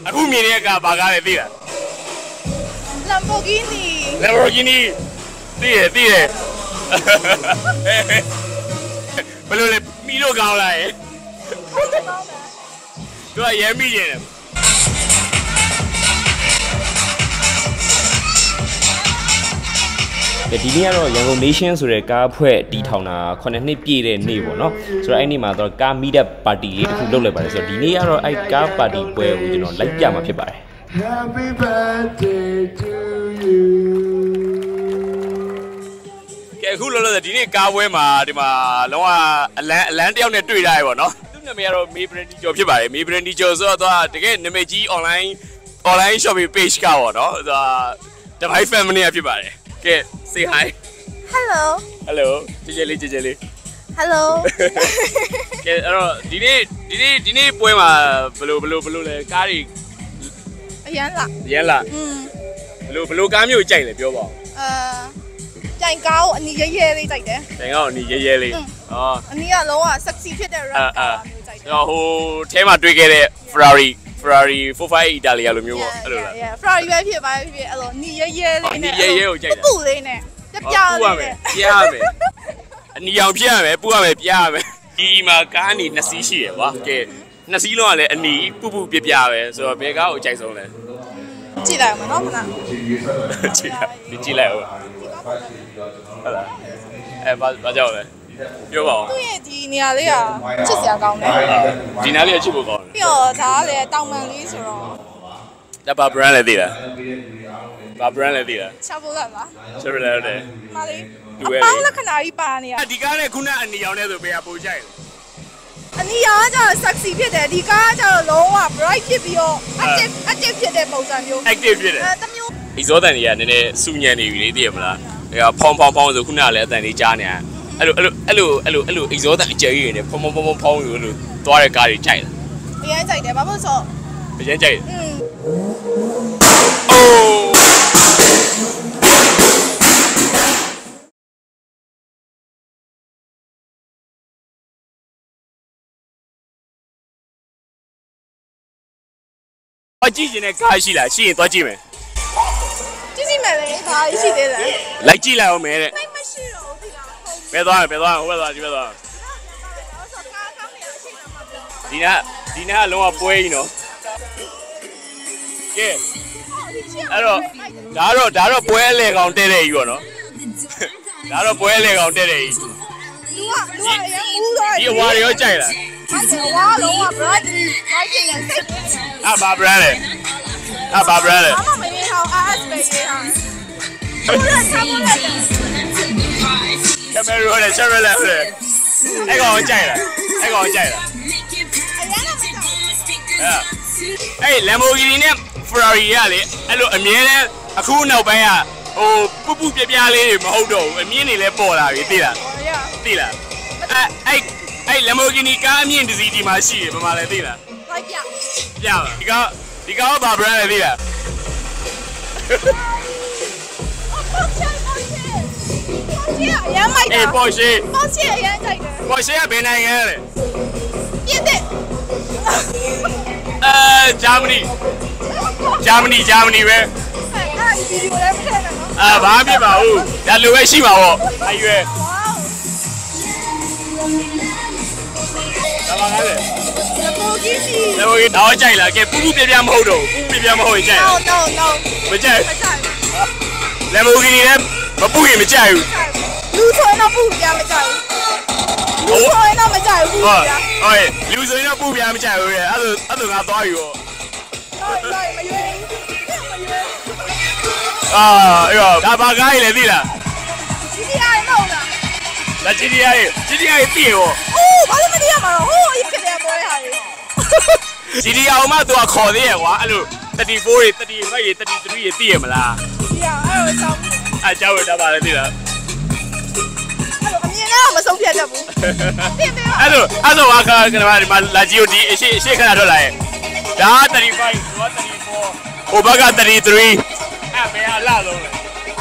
အခုမြင်တဲ့ကဘာကားလဲသိလား Lamborghini သိတယ်ဘယ်လိုလဲမီလို့ကောင်းလားသူကရဲမိနေတယ်ဒီနေ့ကတော့ရန်ကုန် Nation ဆိုတဲ့ကားအဖွဲ့တီထောင်တာ9နှစ်ပြည့်တဲ့နေ့ပေါ့နော်ဆိုတော့အဲ့နေ့မှာတော့ကား meet up party လေးတစ်ခုလုပ်လိုက်ပါတယ်ဆိုတော့ဒီနေ့ကတော့အဲ့ကား party ပွဲကိုကျွန်တော်လိုက်ပြမှာဖြစ်ပါတယ် Happy birthday to you ကဲအခုလောလောဆယ်ဒီနေ့ကားပွဲမှာဒီမှာလုံးဝအလန်းတယောက်နဲ့တွေ့ရတယ်ပေါ့နော်သူ့နာမည်ကတော့ မေဘရန်ဒီကျော်ဖြစ်ပါတယ်မေဘရန်ဒီကျော်ဆိုတော့တကယ်နာမည်ကြီး online shopping page ကပေါ့နော်သူကတပိုင်း family ဖြစ်ပါတယ်ကဲ say hi hello ကြည်လေး hello ကဲအဲ့တော့ဒီနေ့ပွဲမှာဘယ်လိုလဲကားတွေအရန်လာဘယ်လိုကားမျိုးကြိုက်လဲပြောပါဦးကြိုင်ကားကိုအနီရဲလေးကြိုက်တယ်ကြိုင်ကားကိုအနီရဲလေးအနီကလုံးဝ sexy ဖြစ်တဲ့ rap ကားမျိုးကြိုက်တယ်ဟိုထဲမှာတွေ့ခဲ့တဲ့ Ferrari 458 Italia လိုမျိုးပေါ့အဲ့လိုလား Ferrari ပဲဖြစ်ပါဖြစ်အဲ့လိုအနီရဲလေးနဲ့အနီရဲကိုကြိုက်တာပူလေးနဲ့ပြလေးနဲ့ပြရမယ်အနီအောင်ပြရမယ်ပူရမယ်ပြရမယ်ဒီမှာကားအနီ2စီးရှိရယ်ကွာကဲ2စီးလုံးကလည်းအနီပူပြပဲဆိုတော့ဘယ်ကားကိုအကြိုက်ဆုံးလဲကြည့်လိုက်မှာနော်ခဏကြည့်လိုက်ဟုတ်လားဘာကြောက်လဲပြောပါဦးသူ့ရဲ့ဒီနေရာလေးကချစ်စရာကောင်းတယ်ဒီနေရာလေးကချစ်ဖို့ကောင်းတယ်ပြီးတော့ဒါကလည်းတောင်ပန်လေးဆိုတော့ဒါဘာ brand လဲသိလားဘာ brand လဲသိလားချဖို့လားချဖို့လဲတယ်မလေးအပေါင်းလက္ခဏာကြီးပါနေရဒီကားနဲ့ခုနအနီရောင်နဲ့ဆိုဘယ်ဟာပိုကြိုက်လဲအနီရောင်ကကျတော့ sexy ဖြစ်တယ်ဒီကားကကျတော့လုံးဝ bright ဖြစ်ပြီးတော့ active ဖြစ်တဲ့ပုံစံမျိုး active ဖြစ်တယ်တမျိုးဒီဇောတန်တွေကနည်းနည်းစူညံနေပြီလေသိရမလားဒါကဖောင်းဆိုခုနကလည်းအတန်လေးကြားနေတာအဲ့လိုအိဇောတန်အကျယ်ကြီးနေဖောင်းလို့လို့သွားတဲ့ကားတွေကြိုက်လားအရင်ကြိုက်တယ်ဘာလို့ဆိုအရင်ကြိုက်တယ်ကြည့်ရင်ကားရှိလားရှိရင်သွားကြည့်မယ်ကြည့်မယ်လေဒါရှိသေးတယ်လိုက်ကြည့်လိုက်အောင်မယ်တဲ့မရှိတော့ဘူးဒီလားဘယ်သွားဟိုဘက်သွားဒီဘက်သွားဒီနားလုံးဝပွဲကြီးနော်ကဲအဲ့တော့ဒါတော့ပွဲအလေကောင်တဲ့ကြီးပေါ့နော်ဒါတော့ပွဲအလေကောင်တဲ့ကြီးလူကရန်ဦးတော့ဒီအဝါရောကြိုက်လားဝါလုံးဝ bright ဖြစ်နေစိတ်ဘာ brand လဲဘာ brand လဲမမရေးဟောင်း RS ပဲရေးဟောင်းကင်မရာနဲ့ Chevrolet အဲ့ကောင်ကြိုက်လားအဲ့ Lamborghini နဲ့ Ferrari ကလေအဲ့လိုအမြဲတမ်းအခုနောက်ပိုင်းကဟိုပူပြလေးတွေမဟုတ်တော့ဘူးအမြင့်တွေလည်းပေါ်လာပြီသိလားအဲ့ Lamborghini ကားအမြင့်တစ်စီးဒီမှာရှိတယ်ဘာမှလည်းသိလားပြပါဒီကားဘာ brand လဲသိလားရမ်းလိုက်တာ Porsche အရမ်းကြိုက်တယ် Porsche ကဘယ်နိုင်ငံလဲပြင်သစ် Germany ပဲအဲ့ဒီဗီဒီယိုလည်းမထည့်နဲ့နော်ဘာဖြစ်ပါဘူးဒါလိုပဲရှိပါဗောအဲ့ရွယ်ဒါပါလေLamborghiniတော့ကြိုက်လားကဲပူပြမဟုတ်တော့ပူပြမဟုတ်ရင်ကြိုက်လား No မကြိုက် Lamborghini လည်းမပူရင်မကြိုက်ဘူးလူဆိုရင်တော့ပူပြမကြိုက်ဘူးလူဆိုရင်တော့မကြိုက်ဘူးဟုတ်လူဆိုရင်တော့ပူပြမကြိုက်ဘူးရဲ့အဲ့လိုငါသွားယူရောမရွေးအဲ့ဒါဘာကားကြီးလဲသိလား GTI မဟုတ်လားဒါ GTI သိရောဘာလို့မသိရမှာတော့ဟိုအရင်ကတည်းကပေါ်တဲ့ဟာတွေ GTI အောင်မှသူကခေါ်သေးရကွာအဲ့လို34တွေ35တွေ33တွေသိရမလားဒီအဲ့လိုကြောင်းကြောက်ရတာပါလေသိလားအဲ့လိုအမြင်နဲ့တော့မဆုံးဖြတ်တတ်ဘူးပြင်ပေးပါအဲ့လိုအခါကဒီမှာလာကြည့်ဒီအရှိခဏထွက်လာရဲ့ဒါ35ဒါ34ဟိုဘက်က33အဲ့ဘယ်ဟာလာလုံးလဲ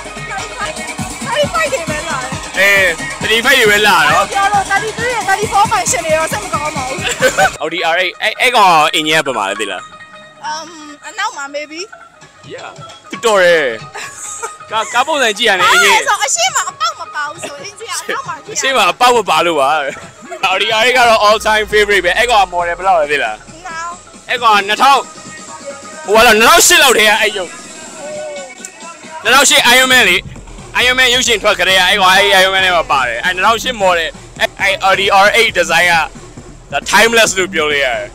35တွေပဲလာတယ်35တွေပဲလာတော့ပြောလို့33ရဲ့34 function တွေတော့ဆက်မကောင်းပါဘူး Audi R8 အဲ့ကောင်အင်ဂျင်ကပမာလဲသိလား Now maybe. Yeah. Tutorial. Couple of G and I see my about so it's see my power balua. I got all-time favorite. I got more than below villa. Now. I got Natal. Well, no shit out here. I do. No shit. Iron Man using to career. I got Iron Man about it. And now shit more. I already R8 desire the timeless loop here.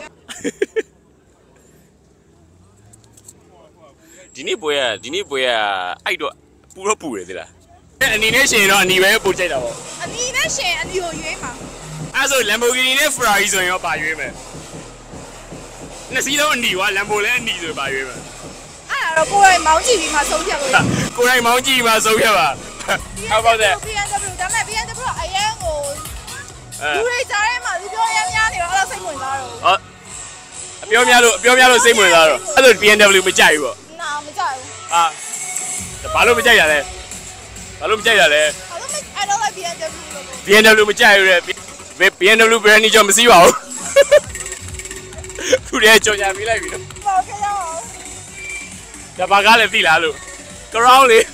Dini boya. I do. Puro pure dila. Ani nation no ani we put it out. Ani nation ani yo yue ma. Aso Lamborghini ne Ferrari so yo ba yue me. Na si lo ani wa Lambo le ani so ba yue me. Ah, ko ai maung ji bi ma sou piat lo. Ko ai maung ji ma sou piat ba. How about that? BMW ဒါမဲ့ BMW အရန်ကိုလူတွေကြားထဲမှာလူပြောရမ်းများနေတော့အဲ့လိုစိတ်ဝင်စားတော့ဟုတ်အပြောများလို့စိတ်ဝင်စားတော့အဲ့လို BMW မကြိုက်ဘူးပေါ့နာမကြိုက်ဘူးဟာဘာလို့မကြိုက်ရလဲဘာလို့မကြိုက်ရလဲ I don't like BMW လို့ BMW မကြိုက်ဘူးတဲ့ BMW brand ကြီးကြောင့်မစီးပါဘူးခုတည်းကြော်ညာပေးလိုက်ပြီနော်ဟုတ်ကဲ့ရောဒါဘာကားလဲသိလားလို့ crown လေ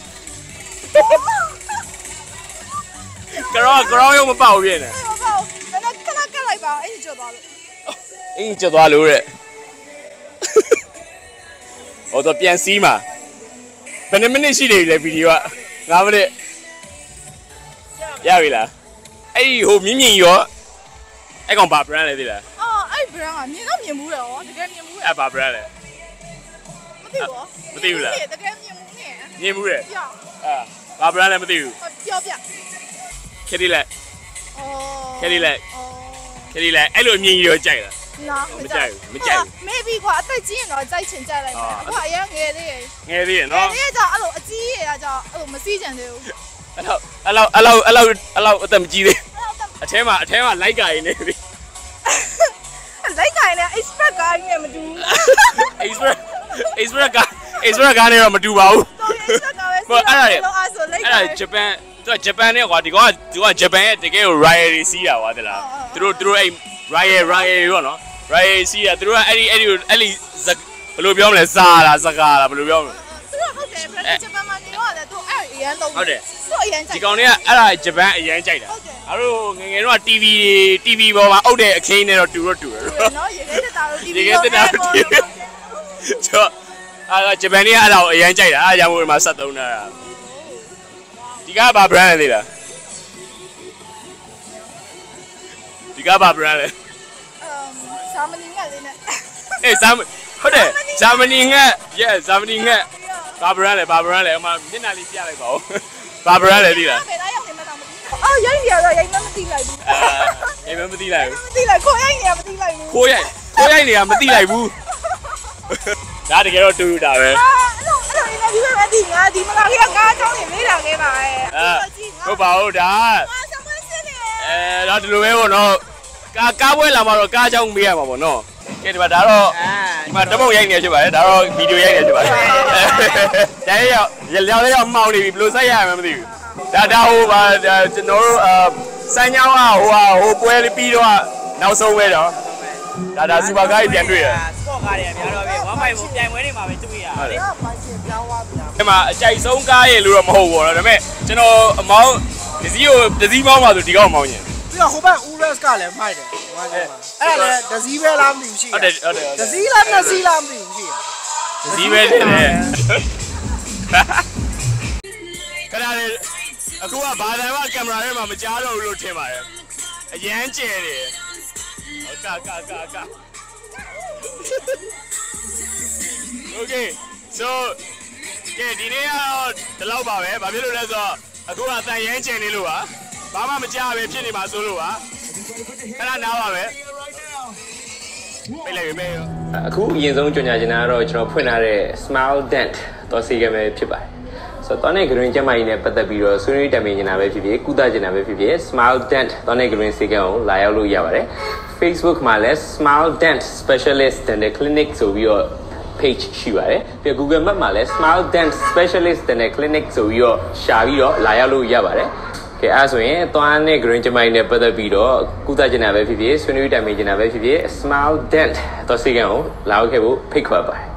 crown ရုံမပေါက်ပြင်းနေဟုတ်ပါဘူးဒါနဲ့ခဏကတ်လိုက်ပါအဲ့ဒီကြော်သွားလို့အင်းကြော်သွားလို့တဲ့ဟောတော့ပြန်စီးမှာဘယ်နှမိနစ်ရှိနေပြီလဲဗီဒီယိုက9မိနစ်ရပြီလားအဲ့ဒီဟိုမြင့်ရောအဲ့ကောင်ဘာ brand လဲသိလားအော်အဲ့ brand ကမြင်တော့မြင်မှုတယ်ဟောတကယ်မြင်မှုတယ်အဲ့ဘာ brand လဲမသိဘူးလားမသိဘူးလားတကယ်မြင်မှုနဲ့မြင်မှုတယ်ပြောဘာ brand လဲမသိဘူးပြောပြ Cadillac အော် Cadillac အဲ့လိုအမြင်ကြီးရောကြိုက်လားနာမကြိုက်ဘူး maybe ကွာအသက်ကြီးရင်တော့ကြိုက်ချင်ကြိုက်လိုက်မယ်အခုအရင်ငယ်သေးတယ်ငယ်သေးရနော်ငယ်သေးကြောင့်အဲ့လိုအကြီးရကြောင့်အဲ့လိုမစီးကြံသေးဘူးအဲ့လောက်အသက်မကြီးသေးအထဲမှာလိုက်ကာရင်းနေပြီလိုက်ကိုင်းနဲ့ expert ကားကြီးနဲ့မတူဘူး expert ကားနဲ့တော့မတူပါဘူးတော်ရ expert ကားပဲစီးအဲ့ဒါအဲ့ဆိုလိုက်ကိုင်းဂျပန်နဲ့ကွာဒီကောင်ကဂျပန်ရဲ့တကယ်ကို riot တွေစီးတာကွာတလားသူတို့အဲ့ riot ရောနော် riot စီးတာသူတို့ကအဲ့ဘယ်လိုပြောမလဲစားလားစကားလားဘယ်လိုပြောမလဲသူတို့ဟုတ်တယ်ဂျပန်မှာနေတော့သူအဲ့အရန်လုံးဟုတ်တယ်သူအရန်ကြိုက်ဒီကောင်တွေကအဲ့ဒါဂျပန်အရင်ကြိုက်တာအားတို့ငယ်တော့ TV ပေါ်မှာအုပ်တဲ့အခင်းနဲ့တော့တူတယ်နော်ရေခဲတက်တာလို့ TV ကျော်အဲ့ဂျပန်တွေကအဲ့ဒါကိုအရင်ကြိုက်တာအားကြောင့်ဒီမှာ73တာဒီကဘာ brand လဲသိလားဒီကဘာ brand လဲဂျာမနီငှက်လေးနဲ့အေးဟုတ်တယ်ဂျာမနီငှက် yes ဂျာမနီငှက်ဘာ brand လဲအမမျက်နှာလေးပြလိုက်ပါဦးဘာ brand လဲသိလားဘယ်သားရောက်နေမှတော့မသိဘူးအော်ရိုက်နေရတော့ရိုက်မှမသိလိုက်ဘူးအေးမသိလိုက်ဘူးမသိလိုက်ခိုးရိုက်နေရမသိလိုက်ဘူးခိုးရိုက်နေတာမသိလိုက်ဘူးဒါတကယ်တော့တူတာပဲအဲ့လိုဒီမှာဒီငါဒီမလာကြီးကငါချောင်းနေမေးတာခဲ့ပါရဲ့ဟုတ်ပါဘူးဒါဆမ်မစင်းနေဒါဒီလိုပဲပေါ့နော်ကားပွဲလာမှာတော့ကားချောင်းမေးရမှာပေါ့နော်ကဲဒီမှာဒါတော့ဒီမှာတမုံရိုက်နေဖြစ်ပါတယ်ဒါတော့ဗီဒီယိုရိုက်နေဖြစ်ပါတယ်ဒါရောက်မှောင်နေပြီဘယ်လိုစိုက်ရမှမသိဘူးဒါဟိုပါကျွန်တော်တို့စမ်းချောင်းကဟိုပွဲလေးပြီးတော့နောက်ဆုံးပဲတော့ဒါစူပါကားကြီးပြန်တွေ့ရစပေါ့ကားတွေများတော့ပြီ1 5ကိုပြိုင်ပွဲတွေမှာပဲတွေ့ရတာလေဘာချင်ပြောင်းသွားပြီလားဒီမှာအကြိုက်ဆုံးကားရဲ့လို့တော့မဟုတ်ဘူးတော့ဒါပေမဲ့ကျွန်တော်အမောင်းဒစီမောင်းပါဆိုဒီကောင်မောင်းရင်ပြီးတော့ဟိုဘက် Urus ကလည်းမိုက်တယ်အဲ့ဒါလည်းဒစီပဲလားမသိဘူးရှိဟုတ်တယ်ဒစီလားနှစ်စီလားမသိဘူးရှိရဒစီပဲတယ်ခဏလေးအခုကဘာသာကင်မရာထဲမှာမကြားတော့ဘူးလို့ထင်ပါတယ်အရန်ကျဲတယ်ကာ Okay so ကဲဒီနေ့ကတော့ဒီလောက်ပါပဲဘာဖြစ်လို့လဲဆိုတော့အခုကတန်ရမ်းကျင်နေလို့ပါဘာမှမကြားပဲဖြစ်နေမှာဆိုလို့ပါခဏနားပါပဲပြေးလိုက်မယ်အခုအရင်ဆုံးကြော်ညာချင်တာကတော့ကျွန်တော်ဖွင့်ထားတဲ့ Smile THANT တော့စီကံပဲဖြစ်ပါတယ်ဆိုတော့တဲ့ green ကျမကြီးနဲ့ပတ်သက်ပြီးတော့ဆွေးနွေးတက်မြင်နေတာပဲဖြစ်ဖြစ်ကုသချင်တာပဲဖြစ်ဖြစ် Smile THANT တော့တဲ့ green စီကံကိုလာရောက်လို့ရပါတယ် Facebook မှာလည်း Smile THANT Specialist Dental Clinic ဆိုပြီးတော့ page ရှိပါတယ်ပြီးတော့ Google Map မှာလည်း Smile THANT Specialist Dental Clinic ဆိုပြီးတော့ရှာပြီးတော့လာရောက်လို့ရပါတယ်ကဲအဲ့ဆိုရင်သွားနဲ့ green ကျမိုင်းနဲ့ပတ်သက်ပြီးတော့ကုသချင်တာပဲဖြစ်ဖြစ်ဆွေးနွေးတိုင်ပင်ချင်တာပဲဖြစ်ဖြစ် smile dent တော့စီကံကိုလာခဲ့ဖို့ဖိတ်ခေါ်ပါတယ်